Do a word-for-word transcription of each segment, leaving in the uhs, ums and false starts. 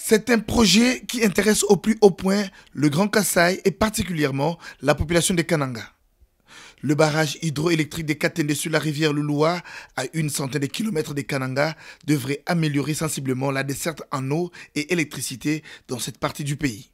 C'est un projet qui intéresse au plus haut point le Grand Kasaï et particulièrement la population de Kananga. Le barrage hydroélectrique des Katende sur la rivière Lulua, à une centaine de kilomètres de Kananga, devrait améliorer sensiblement la desserte en eau et électricité dans cette partie du pays.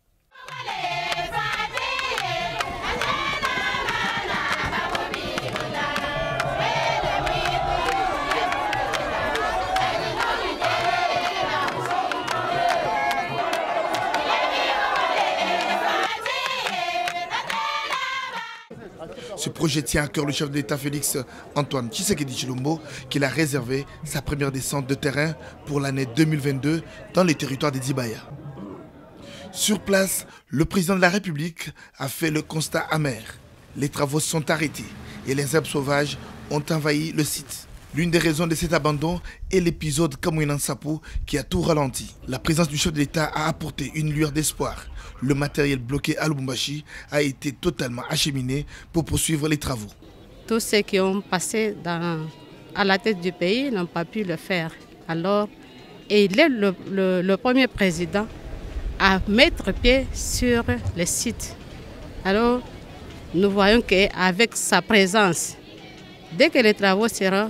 Ce projet tient à cœur le chef de l'État Félix Antoine Tshisekedi Tshilombo, qu'il a réservé sa première descente de terrain pour l'année deux mille vingt-deux dans les territoires des Dibaya. Sur place, le président de la République a fait le constat amer. Les travaux sont arrêtés et les herbes sauvages ont envahi le site. L'une des raisons de cet abandon est l'épisode Kamouinan Sapou qui a tout ralenti. La présence du chef de l'État a apporté une lueur d'espoir. Le matériel bloqué à Lubumbashi a été totalement acheminé pour poursuivre les travaux. Tous ceux qui ont passé dans, à la tête du pays n'ont pas pu le faire. Alors, et il est le, le, le premier président à mettre pied sur le site. Alors, nous voyons qu'avec sa présence, dès que les travaux seront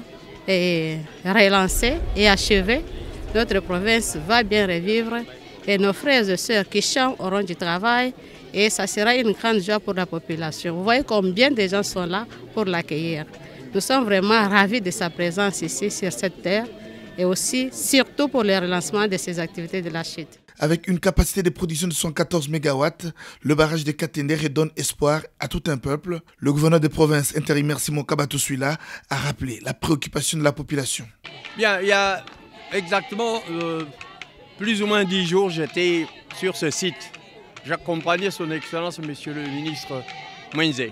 et relancé et achevé, notre province va bien revivre et nos frères et sœurs qui chantent auront du travail et ça sera une grande joie pour la population. Vous voyez combien de gens sont là pour l'accueillir. Nous sommes vraiment ravis de sa présence ici sur cette terre et aussi surtout pour le relancement de ces activités de la chute. Avec une capacité de production de cent quatorze mégawatts, le barrage de Katende redonne espoir à tout un peuple. Le gouverneur de province intérimaire Simon Kabatosuila a rappelé la préoccupation de la population. Bien, il y a exactement euh, plus ou moins dix jours, j'étais sur ce site. J'accompagnais son Excellence, Monsieur le ministre Mwenze,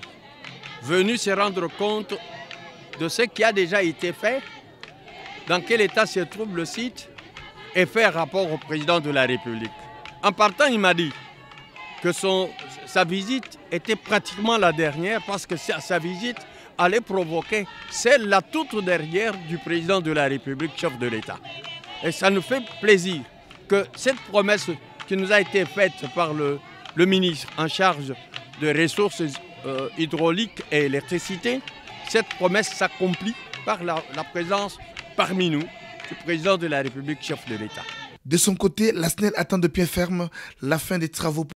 venu se rendre compte de ce qui a déjà été fait, dans quel état se trouve le site, et faire rapport au président de la République. En partant, il m'a dit que son, sa visite était pratiquement la dernière parce que sa, sa visite allait provoquer celle la toute dernière du président de la République, chef de l'État. Et ça nous fait plaisir que cette promesse qui nous a été faite par le, le ministre en charge des ressources euh, hydrauliques et électricité, cette promesse s'accomplit par la, la présence parmi nous du président de la République, chef de l'État. De son côté, la S N E L attend de pied ferme la fin des travaux.